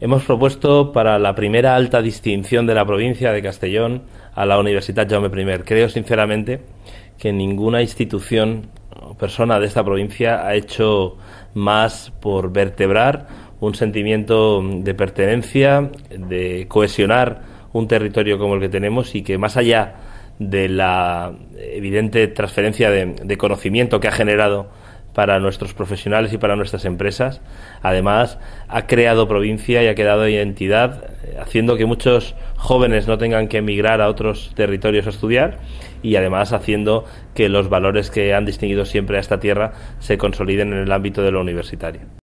Hemos propuesto para la primera alta distinción de la provincia de Castellón a la Universitat Jaume I. Creo sinceramente que ninguna institución o persona de esta provincia ha hecho más por vertebrar un sentimiento de pertenencia, de cohesionar un territorio como el que tenemos, y que más allá de la evidente transferencia de conocimiento que ha generado para nuestros profesionales y para nuestras empresas, además ha creado provincia y ha creado identidad, haciendo que muchos jóvenes no tengan que emigrar a otros territorios a estudiar, y además haciendo que los valores que han distinguido siempre a esta tierra se consoliden en el ámbito de lo universitario.